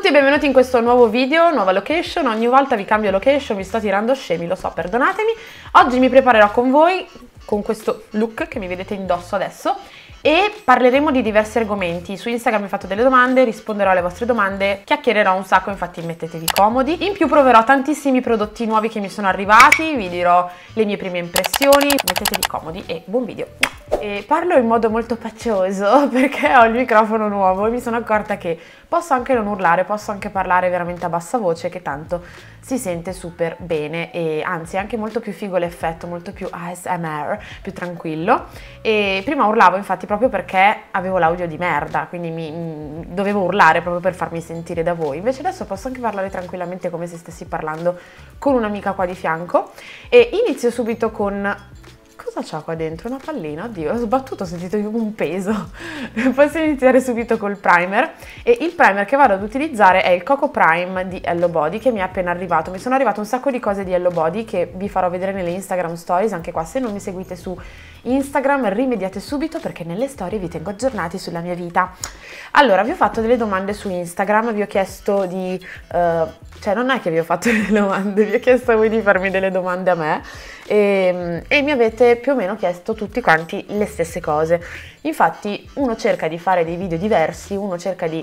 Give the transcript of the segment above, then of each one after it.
e benvenuti in questo nuovo video, nuova location. Ogni volta vi cambio location, vi sto tirando scemi, lo so, perdonatemi. Oggi mi preparerò con voi, con questo look che mi vedete indosso adesso, e parleremo di diversi argomenti. Su Instagram mi fate delle domande, risponderò alle vostre domande, chiacchiererò un sacco, infatti mettetevi comodi. In più proverò tantissimi prodotti nuovi che mi sono arrivati, vi dirò le mie prime impressioni, mettetevi comodi e buon video. E parlo in modo molto pacioso perché ho il microfono nuovo e mi sono accorta che posso anche non urlare, posso anche parlare veramente a bassa voce, che tanto si sente super bene, e anzi è anche molto più figo l'effetto, molto più ASMR, più tranquillo. E prima urlavo infatti proprio perché avevo l'audio di merda, quindi dovevo urlare proprio per farmi sentire da voi. Invece adesso posso anche parlare tranquillamente come se stessi parlando con un'amica qua di fianco. E inizio subito con... Cosa c'ha qua dentro? Una pallina? Oddio, ho sbattuto, ho sentito un peso. Posso iniziare subito col primer, e il primer che vado ad utilizzare è il Coco Prime di Hello Body, che mi è appena arrivato. Mi sono arrivato un sacco di cose di Hello Body che vi farò vedere nelle Instagram Stories. Anche qua, se non mi seguite su Instagram, rimediate subito perché nelle storie vi tengo aggiornati sulla mia vita. Allora, vi ho fatto delle domande su Instagram, vi ho chiesto di... cioè non è che vi ho fatto delle domande, vi ho chiesto a voi di farmi delle domande a me, e mi avete più o meno chiesto tutti quanti le stesse cose. Infatti uno cerca di fare dei video diversi, uno cerca di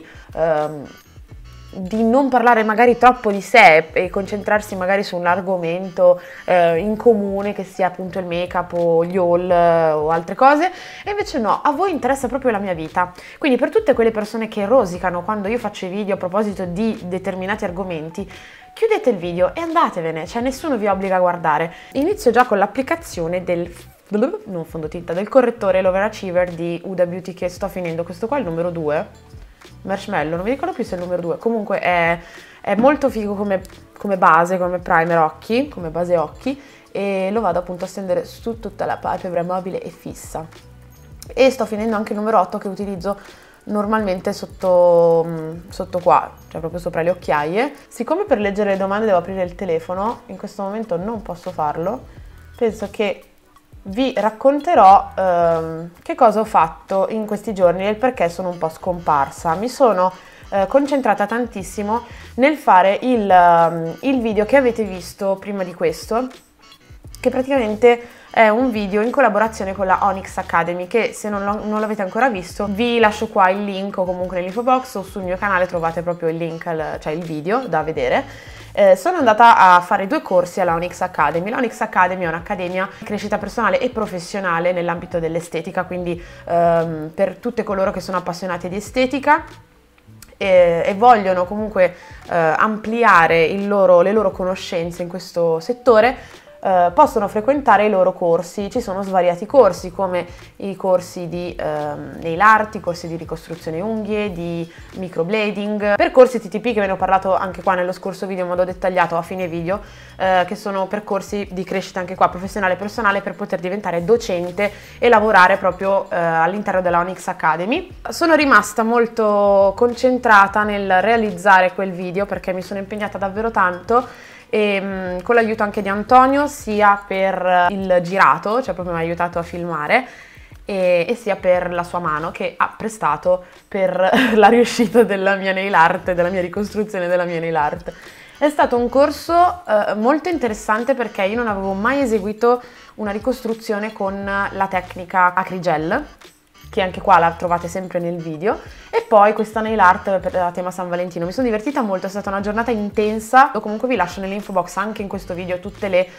non parlare magari troppo di sé e concentrarsi magari su un argomento in comune, che sia appunto il make-up o gli haul o altre cose, e invece no, a voi interessa proprio la mia vita. Quindi per tutte quelle persone che rosicano quando io faccio i video a proposito di determinati argomenti, chiudete il video e andatevene, cioè nessuno vi obbliga a guardare. Inizio già con l'applicazione del non fondotinta, del correttore l'Overachiever di Huda Beauty, che sto finendo. Questo qua è il numero 2, Marshmallow, non mi ricordo più se è il numero 2, comunque è molto figo come base, come primer occhi, come base occhi, e lo vado appunto a stendere su tutta la palpebra mobile e fissa. E sto finendo anche il numero 8, che utilizzo normalmente sotto qua, cioè proprio sopra le occhiaie. Siccome per leggere le domande devo aprire il telefono, in questo momento non posso farlo, penso che vi racconterò che cosa ho fatto in questi giorni e il perché sono un po' scomparsa. Mi sono concentrata tantissimo nel fare il video che avete visto prima di questo, che praticamente è un video in collaborazione con la Onyx Academy, che se non l'avete ancora visto vi lascio qua il link, o comunque nell'info box o sul mio canale trovate proprio il link, cioè il video da vedere. Sono andata a fare 2 corsi alla Onyx Academy. La Onyx Academy è un'accademia di crescita personale e professionale nell'ambito dell'estetica, quindi per tutte coloro che sono appassionati di estetica e vogliono comunque ampliare le loro conoscenze in questo settore, possono frequentare i loro corsi. Ci sono svariati corsi, come i corsi di nail art, i corsi di ricostruzione unghie, di microblading, percorsi TTP, che ve ne ho parlato anche qua nello scorso video in modo dettagliato a fine video, che sono percorsi di crescita anche qua professionale e personale per poter diventare docente e lavorare proprio all'interno della Onyx Academy. Sono rimasta molto concentrata nel realizzare quel video perché mi sono impegnata davvero tanto, e con l'aiuto anche di Antonio, sia per il girato, cioè proprio mi ha aiutato a filmare, e sia per la sua mano che ha prestato per la riuscita della mia nail art, della mia ricostruzione della mia nail art. È stato un corso molto interessante perché io non avevo mai eseguito una ricostruzione con la tecnica Acrigel, che anche qua la trovate sempre nel video, e poi questa nail art per la tema San Valentino. Mi sono divertita molto, è stata una giornata intensa. Comunque vi lascio nell'info box anche in questo video tutte le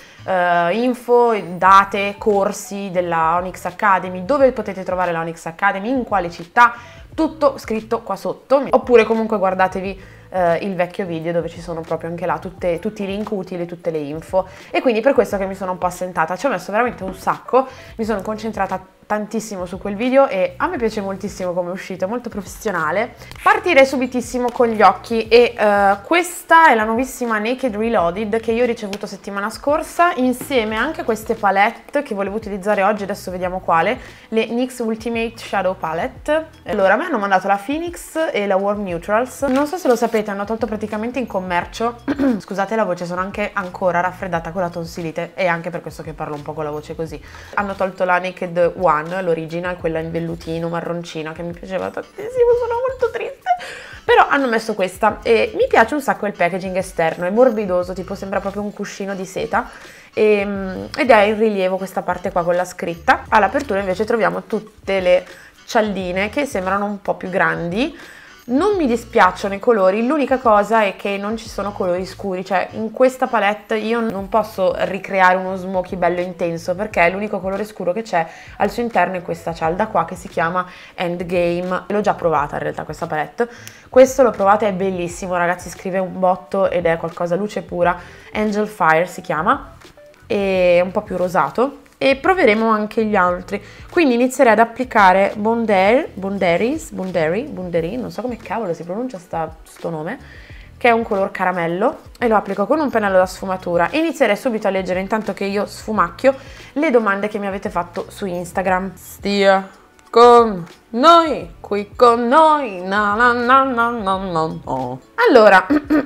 info, date, corsi della Onyx Academy, dove potete trovare la Onyx Academy, in quale città, tutto scritto qua sotto. Oppure comunque guardatevi il vecchio video dove ci sono proprio anche là tutti i link utili, tutte le info. E quindi per questo che mi sono un po' assentata, ci ho messo veramente un sacco, mi sono concentrata tantissimo su quel video e a me piace moltissimo come è uscito, è molto professionale. Partirei subitissimo con gli occhi, e questa è la nuovissima Naked Reloaded che io ho ricevuto settimana scorsa, insieme anche a queste palette che volevo utilizzare oggi. Adesso vediamo quale, le NYX Ultimate Shadow Palette. Allora, a me hanno mandato la Phoenix e la Warm Neutrals. Non so se lo sapete, hanno tolto praticamente in commercio scusate la voce, sono anche ancora raffreddata con la tonsilite, e anche per questo che parlo un po' con la voce così. Hanno tolto la Naked One, l'original, quella in vellutino marroncina, che mi piaceva tantissimo, sono molto triste Però hanno messo questa e mi piace un sacco il packaging esterno, è morbidoso, tipo sembra proprio un cuscino di seta ed è in rilievo questa parte qua con la scritta. All'apertura invece troviamo tutte le cialdine che sembrano un po' più grandi. Non mi dispiacciono i colori, l'unica cosa è che non ci sono colori scuri, cioè in questa palette io non posso ricreare uno smoky bello intenso perché l'unico colore scuro che c'è al suo interno è questa cialda qua che si chiama Endgame. L'ho già provata in realtà questa palette, questo l'ho provata, è bellissimo ragazzi, scrive un botto ed è qualcosa luce pura, Angel Fire si chiama, è un po' più rosato. E proveremo anche gli altri, quindi inizierei ad applicare Bonderry, non so come cavolo si pronuncia sto nome, che è un color caramello, e lo applico con un pennello da sfumatura. Inizierei subito a leggere, intanto che io sfumacchio, le domande che mi avete fatto su Instagram. Stia con noi, qui con noi, na na na na na na. Allora,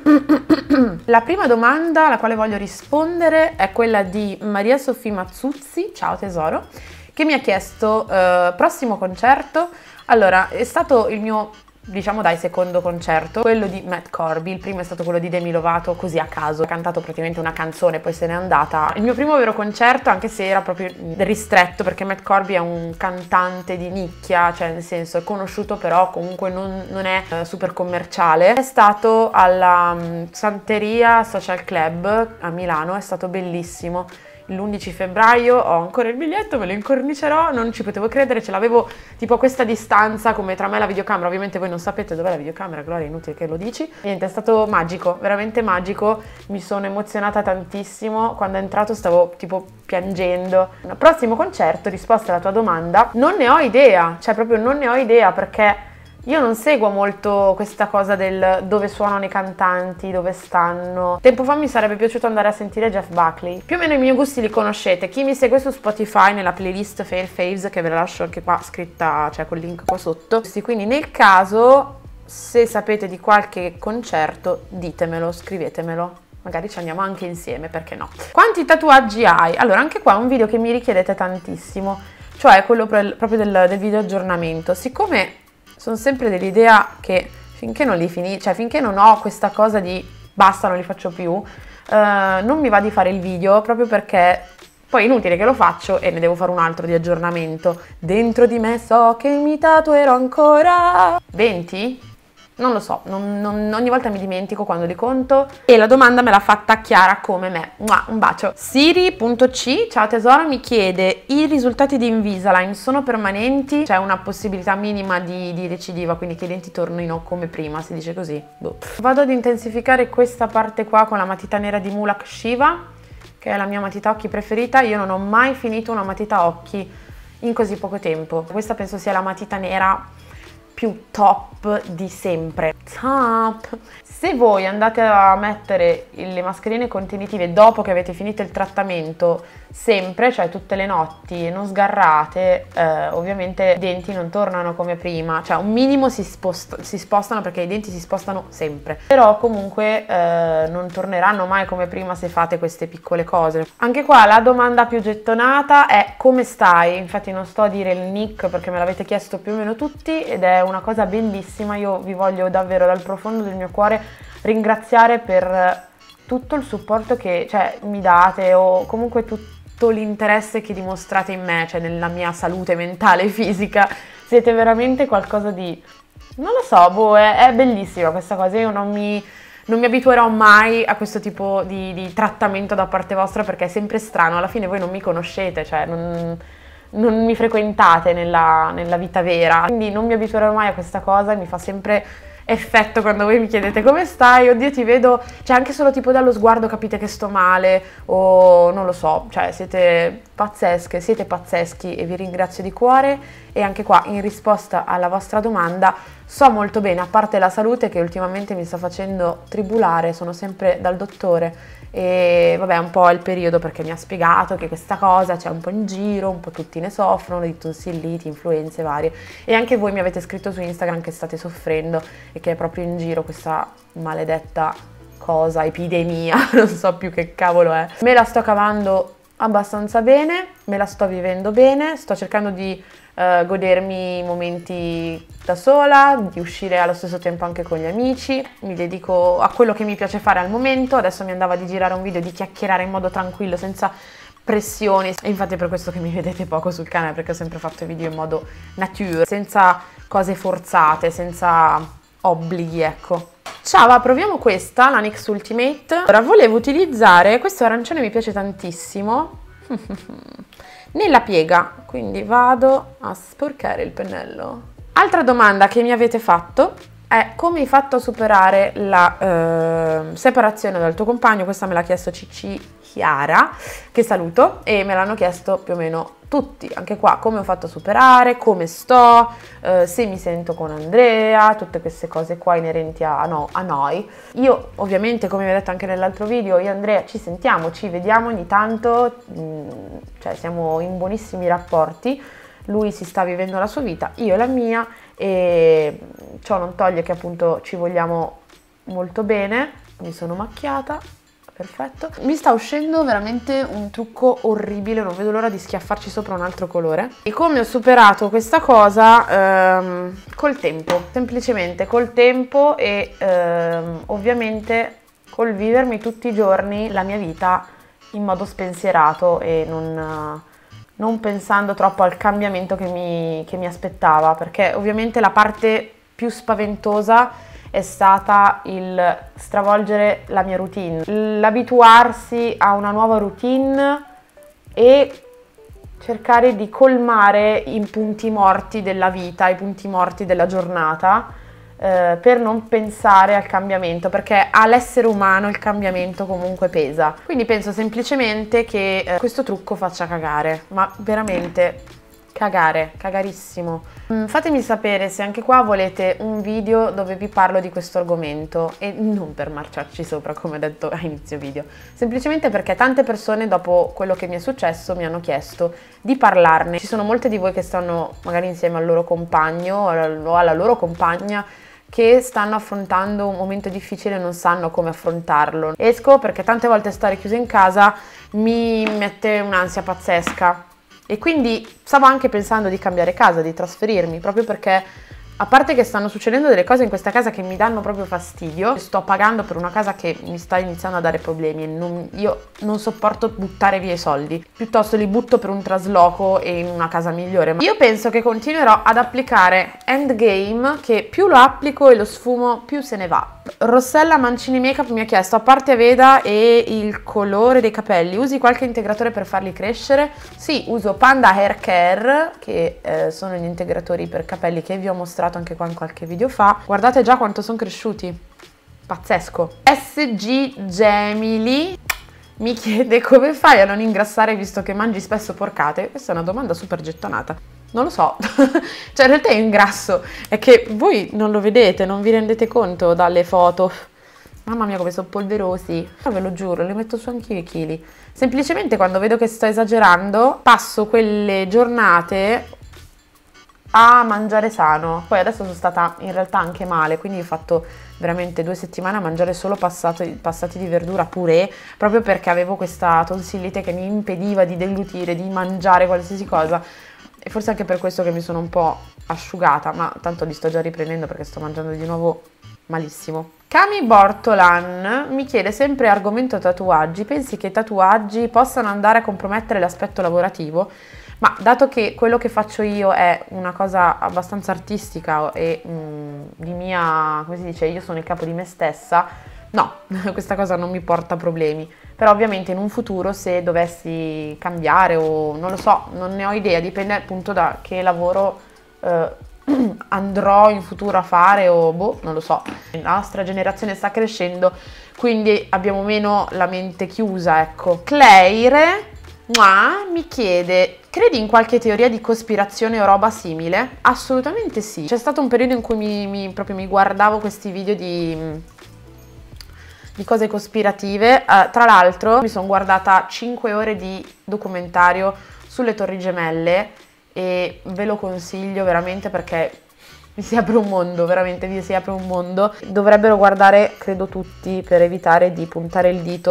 la prima domanda alla quale voglio rispondere è quella di Maria Sofì Mazzuzzi, ciao tesoro, che mi ha chiesto prossimo concerto. Allora, è stato il mio, diciamo dai, secondo concerto, quello di Matt Corby. Il primo è stato quello di Demi Lovato, così a caso, ha cantato praticamente una canzone, poi se n'è andata. Il mio primo vero concerto, anche se era proprio ristretto, perché Matt Corby è un cantante di nicchia, cioè nel senso è conosciuto però comunque non è super commerciale, è stato alla Santeria Social Club a Milano, è stato bellissimo. L'11 febbraio ho ancora il biglietto, me lo incornicerò, non ci potevo credere, ce l'avevo tipo a questa distanza come tra me e la videocamera, ovviamente voi non sapete dov'è la videocamera, Gloria, è inutile che lo dici. Niente, è stato magico, veramente magico, mi sono emozionata tantissimo, quando è entrato stavo tipo piangendo. Prossimo concerto, risposta alla tua domanda, non ne ho idea, cioè proprio non ne ho idea perché io non seguo molto questa cosa del dove suonano i cantanti, dove stanno. Tempo fa mi sarebbe piaciuto andare a sentire Jeff Buckley. Più o meno i miei gusti li conoscete. Chi mi segue su Spotify nella playlist Fail Faves, che ve la lascio anche qua scritta, cioè col link qua sotto. Quindi nel caso, se sapete di qualche concerto, ditemelo, scrivetemelo. Magari ci andiamo anche insieme, perché no? Quanti tatuaggi hai? Allora, anche qua è un video che mi richiedete tantissimo, cioè quello proprio del video aggiornamento. Siccome sono sempre dell'idea che finché non li finisco, cioè finché non ho questa cosa di basta, non li faccio più, non mi va di fare il video, proprio perché poi è inutile che lo faccio e ne devo fare un altro di aggiornamento. Dentro di me so che mi tatuerò ancora 20? Non lo so, ogni volta mi dimentico quando li conto. E la domanda me l'ha fatta Chiara come me. Un bacio. Siri.c, ciao tesoro, mi chiede: i risultati di Invisalign sono permanenti? C'è una possibilità minima di recidiva, quindi che i denti tornino come prima, si dice così? Boh. Vado ad intensificare questa parte qua con la matita nera di Mulak Shiva, che è la mia matita occhi preferita. Io non ho mai finito una matita occhi in così poco tempo. Questa penso sia la matita nera più top di sempre. Top! Se voi andate a mettere le mascherine contenitive dopo che avete finito il trattamento, sempre, cioè tutte le notti, non sgarrate, ovviamente i denti non tornano come prima, cioè un minimo si spostano perché i denti si spostano sempre, però comunque non torneranno mai come prima se fate queste piccole cose. Anche qua la domanda più gettonata è: come stai? Infatti non sto a dire il nick perché me l'avete chiesto più o meno tutti ed è una cosa bellissima. Io vi voglio davvero dal profondo del mio cuore ringraziare per tutto il supporto che mi date, o comunque tutto l'interesse che dimostrate in me, cioè nella mia salute mentale e fisica. Siete veramente qualcosa di, non lo so, boh, è bellissima questa cosa. Io non mi abituerò mai a questo tipo di trattamento da parte vostra, perché è sempre strano, alla fine voi non mi conoscete, cioè non mi frequentate nella vita vera, quindi non mi abituerò mai a questa cosa e mi fa sempre effetto quando voi mi chiedete come stai, oddio ti vedo, cioè anche solo tipo dallo sguardo capite che sto male, o non lo so, cioè siete pazzesche, siete pazzeschi e vi ringrazio di cuore. E anche qua in risposta alla vostra domanda, so molto bene, a parte la salute che ultimamente mi sta facendo tribulare, sono sempre dal dottore e vabbè, un po' è il periodo, perché mi ha spiegato che questa cosa c'è un po' in giro, un po' tutti ne soffrono di tonsilliti, influenze varie, e anche voi mi avete scritto su Instagram che state soffrendo e che è proprio in giro questa maledetta cosa, epidemia, non so più che cavolo è. Me la sto cavando abbastanza bene, me la sto vivendo bene, sto cercando di godermi i momenti da sola, di uscire allo stesso tempo anche con gli amici, mi dedico a quello che mi piace fare al momento. Adesso mi andava di girare un video, di chiacchierare in modo tranquillo, senza pressioni, e infatti è per questo che mi vedete poco sul canale, perché ho sempre fatto video in modo nature, senza cose forzate, senza obblighi, ecco. Ciao, va, proviamo questa, la NYX Ultimate. Ora volevo utilizzare, questo arancione mi piace tantissimo, nella piega, quindi vado a sporcare il pennello. Altra domanda che mi avete fatto è: come hai fatto a superare la separazione dal tuo compagno? Questa me l'ha chiesto Cici Chiara, che saluto, e me l'hanno chiesto più o meno tutti. Anche qua, come ho fatto a superare, come sto, se mi sento con Andrea, tutte queste cose qua inerenti a noi. Io ovviamente, come vi ho detto anche nell'altro video, io e Andrea ci sentiamo, ci vediamo ogni tanto, cioè siamo in buonissimi rapporti. Lui si sta vivendo la sua vita, io la mia, e ciò non toglie che appunto ci vogliamo molto bene. Mi sono macchiata, perfetto. Mi sta uscendo veramente un trucco orribile, non vedo l'ora di schiaffarci sopra un altro colore. E come ho superato questa cosa? Col tempo, semplicemente col tempo, e ovviamente col vivermi tutti i giorni la mia vita in modo spensierato e non pensando troppo al cambiamento che mi aspettava, perché ovviamente la parte più spaventosa è stata il stravolgere la mia routine, l'abituarsi a una nuova routine e cercare di colmare i punti morti della vita, i punti morti della giornata, per non pensare al cambiamento, perché all'essere umano il cambiamento comunque pesa. Quindi penso semplicemente che questo trucco faccia cagare, ma veramente cagare, cagarissimo. Fatemi sapere se anche qua volete un video dove vi parlo di questo argomento, e non per marciarci sopra come ho detto a inizio video, semplicemente perché tante persone dopo quello che mi è successo mi hanno chiesto di parlarne. Ci sono molte di voi che stanno magari insieme al loro compagno o alla loro compagna, che stanno affrontando un momento difficile e non sanno come affrontarlo. Esco perché tante volte stare chiusa in casa mi mette un'ansia pazzesca, e quindi stavo anche pensando di cambiare casa, di trasferirmi, proprio perché, a parte che stanno succedendo delle cose in questa casa che mi danno proprio fastidio, sto pagando per una casa che mi sta iniziando a dare problemi e io non sopporto buttare via i soldi, piuttosto li butto per un trasloco e in una casa migliore. Ma io penso che continuerò ad applicare Endgame, che più lo applico e lo sfumo più se ne va. Rossella Mancini Makeup mi ha chiesto: a parte Aveda e il colore dei capelli, usi qualche integratore per farli crescere? Sì, uso Panda Hair Care, che sono gli integratori per capelli che vi ho mostrato anche qua in qualche video fa. Guardate già quanto sono cresciuti, pazzesco. SG Gemili mi chiede: come fai a non ingrassare visto che mangi spesso porcate? Questa è una domanda super gettonata. Non lo so, cioè in realtà è ingrasso, è che voi non lo vedete, non vi rendete conto dalle foto. Mamma mia come sono polverosi, ve lo giuro, li metto su anche io i chili. Semplicemente quando vedo che sto esagerando, passo quelle giornate a mangiare sano. Poi adesso sono stata in realtà anche male, quindi ho fatto veramente 2 settimane a mangiare solo passati di verdura purè, proprio perché avevo questa tonsillite che mi impediva di deglutire, di mangiare qualsiasi cosa. E forse anche per questo che mi sono un po' asciugata, ma tanto li sto già riprendendo perché sto mangiando di nuovo malissimo. Cami Bortolan mi chiede sempre: argomento tatuaggi, pensi che i tatuaggi possano andare a compromettere l'aspetto lavorativo? Ma dato che quello che faccio io è una cosa abbastanza artistica e di mia, come si dice, io sono il capo di me stessa, no, questa cosa non mi porta problemi. Però ovviamente in un futuro, se dovessi cambiare o non lo so, non ne ho idea, dipende appunto da che lavoro andrò in futuro a fare, o boh, non lo so. La nostra generazione sta crescendo, quindi abbiamo meno la mente chiusa, ecco. Claire mi chiede: credi in qualche teoria di cospirazione o roba simile? Assolutamente sì. C'è stato un periodo in cui proprio mi guardavo questi video di cose cospirative. Tra l'altro mi sono guardata 5 ore di documentario sulle Torri Gemelle e ve lo consiglio veramente, perché vi si apre un mondo, veramente vi si apre un mondo. Dovrebbero guardare, credo tutti, per evitare di puntare il dito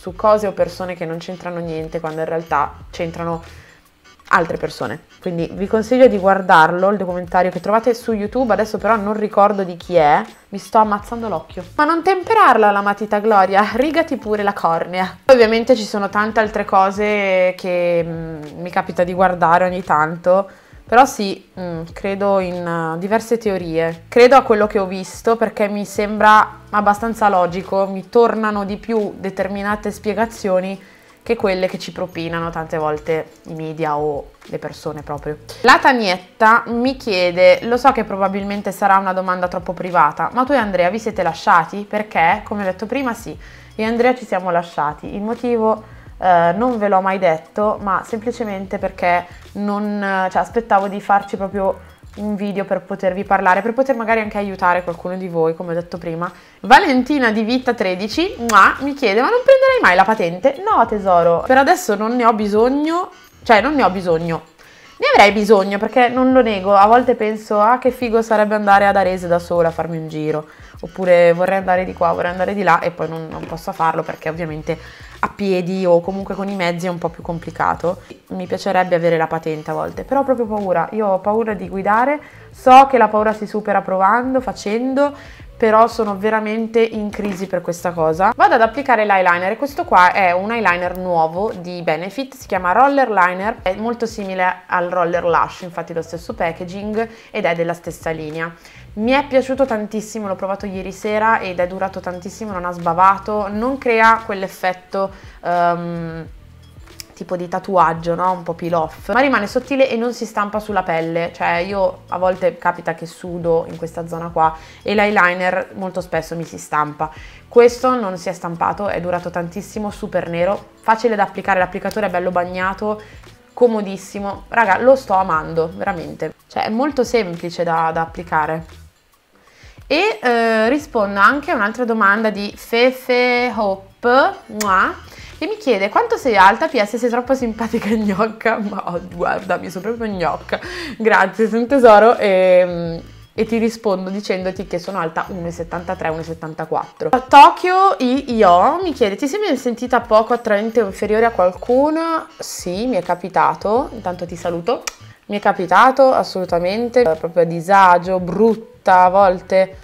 su cose o persone che non c'entrano niente, quando in realtà c'entrano altre persone. Quindi vi consiglio di guardarlo, il documentario che trovate su YouTube, adesso però non ricordo di chi è, mi sto ammazzando l'occhio. Ma non temperarla la matita Gloria, rigati pure la cornea. Ovviamente ci sono tante altre cose che mi capita di guardare ogni tanto, però sì, credo in diverse teorie. Credo a quello che ho visto perché mi sembra abbastanza logico, mi tornano di più determinate spiegazioni che quelle che ci propinano tante volte i media o le persone proprio. La Tanietta mi chiede, lo so che probabilmente sarà una domanda troppo privata, ma tu e Andrea vi siete lasciati? Perché, come ho detto prima, sì, io e Andrea ci siamo lasciati. Il motivo non ve l'ho mai detto, ma semplicemente perché aspettavo di farci proprio un video per potervi parlare, per poter magari anche aiutare qualcuno di voi, come ho detto prima. Valentina di Vita 13 mi chiede, ma non prenderai mai la patente? No tesoro, per adesso non ne ho bisogno, ne avrei bisogno perché non lo nego, a volte penso, che figo sarebbe andare ad Arese da sola a farmi un giro, oppure vorrei andare di qua, vorrei andare di là e poi non posso farlo perché ovviamente a piedi o comunque con i mezzi è un po' più complicato. Mi piacerebbe avere la patente a volte, però ho proprio paura, io ho paura di guidare, so che la paura si supera provando, facendo, però sono veramente in crisi per questa cosa. Vado ad applicare l'eyeliner e questo qua è un eyeliner nuovo di Benefit, si chiama Roller Liner, è molto simile al Roller Lash, infatti lo stesso packaging ed è della stessa linea. Mi è piaciuto tantissimo, l'ho provato ieri sera ed è durato tantissimo, non ha sbavato, non crea quell'effetto tipo di tatuaggio, no? Un po' peel off, ma rimane sottile e non si stampa sulla pelle, cioè io a volte capita che sudo in questa zona qua e l'eyeliner molto spesso mi si stampa. Questo non si è stampato, è durato tantissimo, super nero, facile da applicare, l'applicatore è bello bagnato, comodissimo, raga, lo sto amando, veramente, cioè è molto semplice da applicare. E rispondo anche a un'altra domanda di Fefe Hope, che mi chiede quanto sei alta, PS sei troppo simpatica e gnocca, ma guarda, mi sono proprio gnocca, grazie, sei un tesoro, e ti rispondo dicendoti che sono alta 1,73, 1,74. Tokyo Io mi chiede, ti sembri sentita poco attraente o inferiore a qualcuno? Sì, mi è capitato, intanto ti saluto, mi è capitato assolutamente, proprio a disagio, brutta a volte,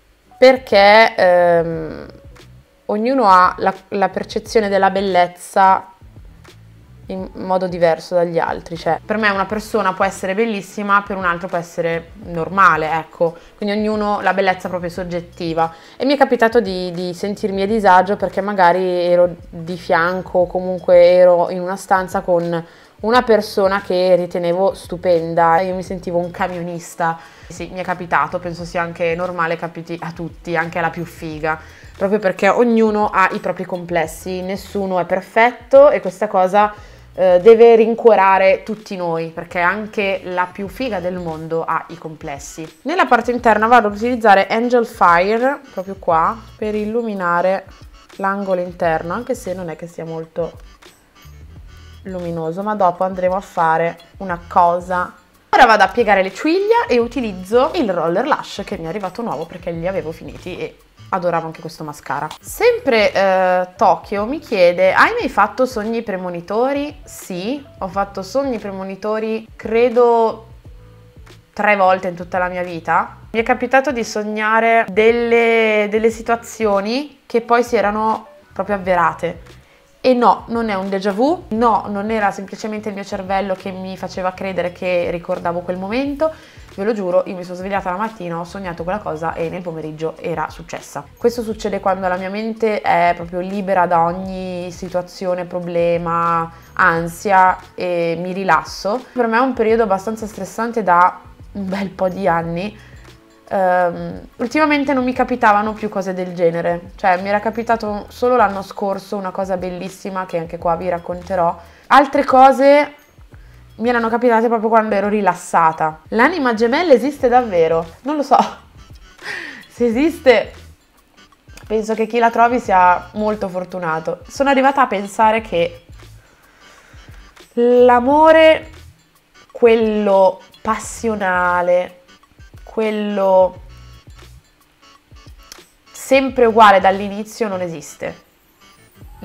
perché ognuno ha la percezione della bellezza in modo diverso dagli altri, cioè per me una persona può essere bellissima, per un altro può essere normale, ecco, quindi ognuno la bellezza proprio soggettiva, e mi è capitato di sentirmi a disagio perché magari ero di fianco o comunque ero in una stanza con una persona che ritenevo stupenda e io mi sentivo un camionista. Sì, mi è capitato, penso sia anche normale, capiti a tutti, anche alla più figa, proprio perché ognuno ha i propri complessi, nessuno è perfetto e questa cosa deve rincuorare tutti noi, perché anche la più figa del mondo ha i complessi. Nella parte interna vado ad utilizzare Angel Fire, proprio qua, per illuminare l'angolo interno, anche se non è che sia molto luminoso, ma dopo andremo a fare una cosa. Ora vado a piegare le ciglia e utilizzo il Roller Lash che mi è arrivato nuovo perché li avevo finiti e adoravo anche questo mascara. Sempre Tokyo mi chiede, hai mai fatto sogni premonitori? Sì, ho fatto sogni premonitori credo 3 volte in tutta la mia vita. Mi è capitato di sognare delle situazioni che poi si erano proprio avverate. E no, non è un déjà vu, no, non era semplicemente il mio cervello che mi faceva credere che ricordavo quel momento, ve lo giuro, io mi sono svegliata la mattina, ho sognato quella cosa e nel pomeriggio era successa. Questo succede quando la mia mente è proprio libera da ogni situazione, problema, ansia e mi rilasso. Per me è un periodo abbastanza stressante da un bel po' di anni. Ultimamente non mi capitavano più cose del genere, cioè mi era capitato solo l'anno scorso una cosa bellissima che anche qua vi racconterò. Altre cose mi erano capitate proprio quando ero rilassata. L'anima gemella esiste davvero? Non lo so. Se esiste, penso che chi la trovi sia molto fortunato. Sono arrivata a pensare che l'amore, quello passionale, quello sempre uguale dall'inizio, non esiste.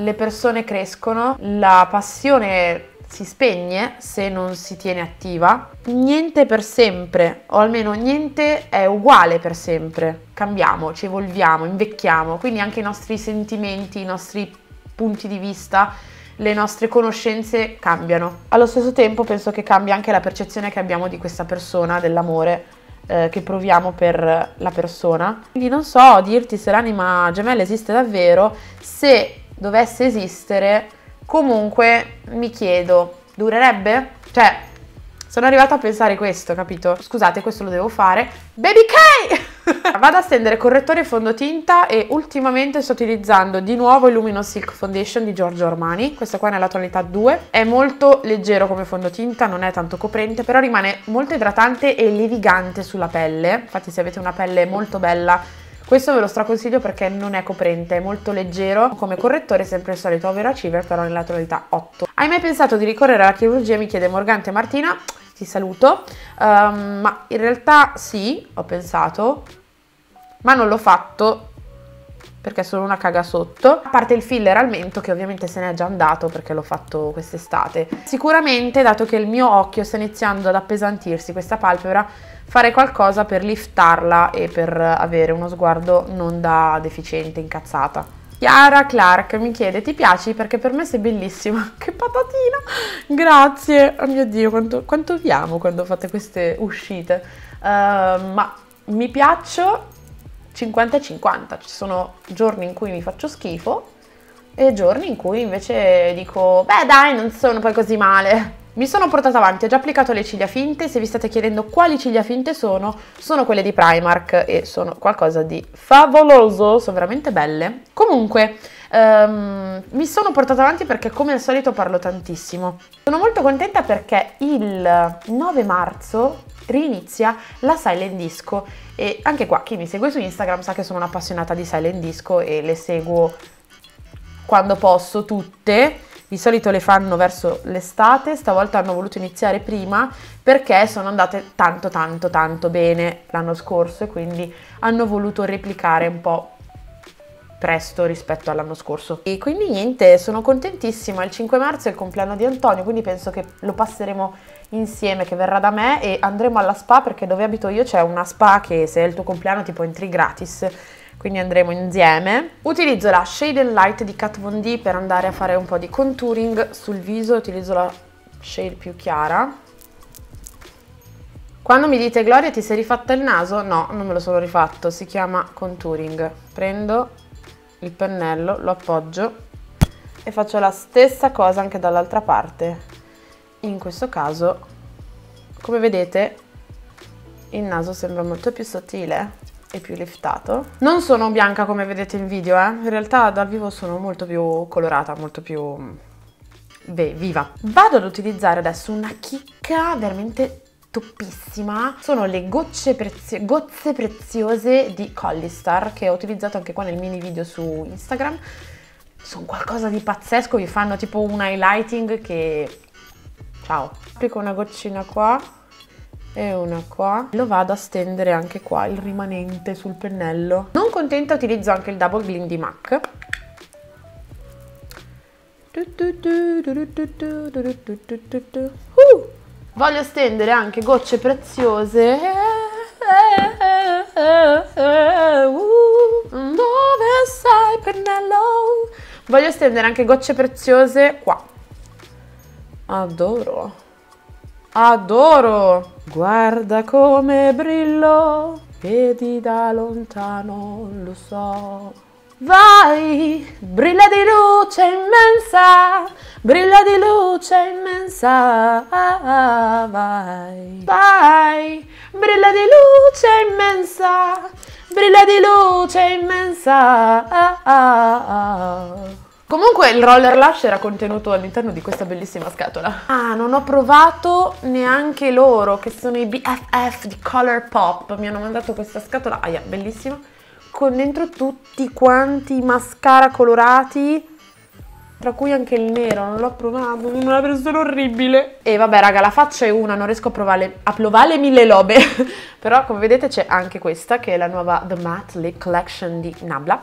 le persone crescono, la passione si spegne se non si tiene attiva, niente per sempre, o almeno niente è uguale per sempre, cambiamo, ci evolviamo, invecchiamo, quindi anche i nostri sentimenti, i nostri punti di vista, le nostre conoscenze cambiano. Allo stesso tempo penso che cambia anche la percezione che abbiamo di questa persona, dell'amore che proviamo per la persona. Quindi non so dirti se l'anima gemella esiste davvero, se dovesse esistere. Comunque mi chiedo, durerebbe? Cioè, sono arrivata a pensare questo, capito? Scusate, questo lo devo fare. Baby K! Vado a stendere correttore e fondotinta e ultimamente sto utilizzando di nuovo il Luminous Silk Foundation di Giorgio Armani. Questo qua è nella tonalità 2. È molto leggero come fondotinta, non è tanto coprente, però rimane molto idratante e levigante sulla pelle. Infatti se avete una pelle molto bella, questo ve lo straconsiglio perché non è coprente, è molto leggero. Come correttore sempre il solito Overachiever, però nella tonalità 8. Hai mai pensato di ricorrere alla chirurgia? Mi chiede Morgante Martina. Ti saluto. Ma in realtà sì, ho pensato, ma non l'ho fatto perché sono una cagasotto. A parte il filler al mento che ovviamente se n'è già andato perché l'ho fatto quest'estate. Sicuramente, dato che il mio occhio sta iniziando ad appesantirsi, questa palpebra, fare qualcosa per liftarla e per avere uno sguardo non da deficiente, incazzata. Chiara Clark mi chiede: ti piaci? Perché per me sei bellissima. Che patatina! Grazie! Oh mio Dio, quanto vi amo quando fate queste uscite. Ma mi piaccio 50-50. Ci sono giorni in cui mi faccio schifo e giorni in cui invece dico: beh dai, non sono poi così male. Mi sono portata avanti, ho già applicato le ciglia finte. Se vi state chiedendo quali ciglia finte sono quelle di Primark e sono qualcosa di favoloso, sono veramente belle. Comunque, mi sono portata avanti perché come al solito parlo tantissimo. Sono molto contenta perché il 9 marzo rinizia la Silent Disco e anche qua chi mi segue su Instagram sa che sono un'appassionata di Silent Disco e le seguo quando posso tutte. Di solito le fanno verso l'estate, stavolta hanno voluto iniziare prima perché sono andate tanto bene l'anno scorso e quindi hanno voluto replicare un po' presto rispetto all'anno scorso. E quindi niente, sono contentissima. Il 5 marzo è il compleanno di Antonio, quindi penso che lo passeremo insieme, che verrà da me e andremo alla spa perché dove abito io c'è una spa che se è il tuo compleanno tipo entri gratis. Quindi andremo insieme. Utilizzo la Shade and Light di Kat Von D per andare a fare un po' di contouring sul viso. Utilizzo la shade più chiara. Quando mi dite Gloria ti sei rifatta il naso? No, non me lo sono rifatto, si chiama contouring. Prendo il pennello, lo appoggio e faccio la stessa cosa anche dall'altra parte. In questo caso, come vedete, il naso sembra molto più sottile e più liftato. Non sono bianca come vedete in video, in realtà dal vivo sono molto più colorata, molto più viva. Vado ad utilizzare adesso una chicca veramente toppissima, sono le gozze preziose di Collistar che ho utilizzato anche qua nel mini video su Instagram. Sono qualcosa di pazzesco, vi fanno tipo un highlighting che... ciao! Applico una goccina qua e una qua, lo vado a stendere anche qua il rimanente sul pennello. Non contenta utilizzo anche il Double Gleam di MAC. Voglio stendere anche gocce preziose. Dove sei pennello? Voglio stendere anche gocce preziose qua. Adoro! Guarda come brillo, vedi da lontano, lo so. Vai, brilla di luce immensa, brilla di luce immensa, vai. Vai, brilla di luce immensa, brilla di luce immensa. Comunque il roller lash era contenuto all'interno di questa bellissima scatola. Ah, non ho provato neanche loro, che sono i BFF di Colourpop. Mi hanno mandato questa scatola, bellissima, con dentro tutti quanti i mascara colorati, tra cui anche il nero. Non l'ho provato, sono una persona orribile. E vabbè raga, la faccia è una, non riesco a provare mille robe. Però come vedete c'è anche questa, che è la nuova The Matte Lip Collection di Nabla.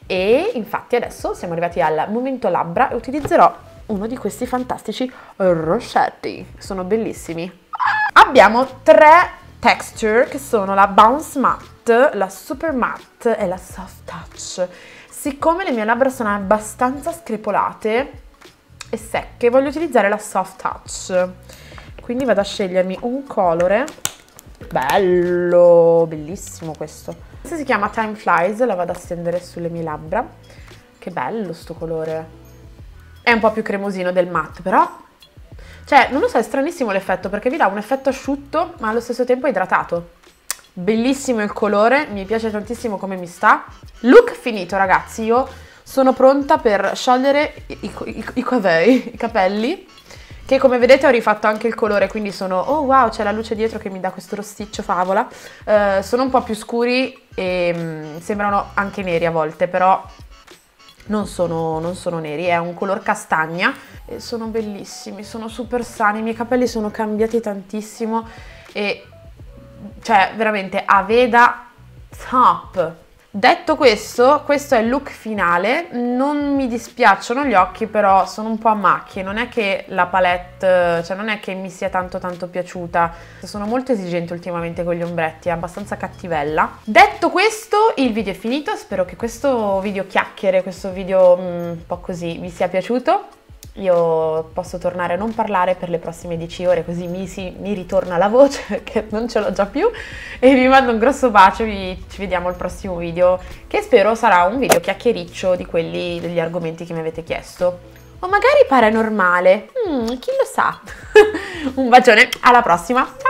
E infatti adesso siamo arrivati al momento labbra e utilizzerò uno di questi fantastici rossetti, sono bellissimi. Abbiamo 3 texture che sono la Bounce Matte, la Super Matte e la Soft Touch. Siccome le mie labbra sono abbastanza screpolate e secche, voglio utilizzare la Soft Touch, quindi vado a scegliermi un colore bello, bellissimo questo. Questo si chiama Time Flies, la vado a stendere sulle mie labbra. Che bello sto colore, è un po' più cremosino del matte, però cioè non lo so, è stranissimo l'effetto perché vi dà un effetto asciutto ma allo stesso tempo idratato. Bellissimo il colore, mi piace tantissimo come mi sta. Look finito ragazzi, io sono pronta per sciogliere i capelli, che come vedete ho rifatto anche il colore, quindi sono, oh wow, c'è la luce dietro che mi dà questo rosticcio favola. Sono un po' più scuri e sembrano anche neri a volte, però non sono neri, è un color castagna e sono bellissimi, sono super sani, i miei capelli sono cambiati tantissimo e cioè veramente a veda top. Detto questo, questo è il look finale, non mi dispiacciono gli occhi, però sono un po' a macchie, non è che la palette, cioè non è che mi sia tanto piaciuta, sono molto esigente ultimamente con gli ombretti, è abbastanza cattivella. Detto questo, il video è finito, spero che questo video chiacchiere, questo video un po' così vi sia piaciuto. Io posso tornare a non parlare per le prossime 10 ore, così mi ritorna la voce perché non ce l'ho già più, e vi mando un grosso bacio, ci vediamo al prossimo video che spero sarà un video chiacchiericcio di quelli degli argomenti che mi avete chiesto, o magari paranormale, chi lo sa. Un bacione, alla prossima, ciao!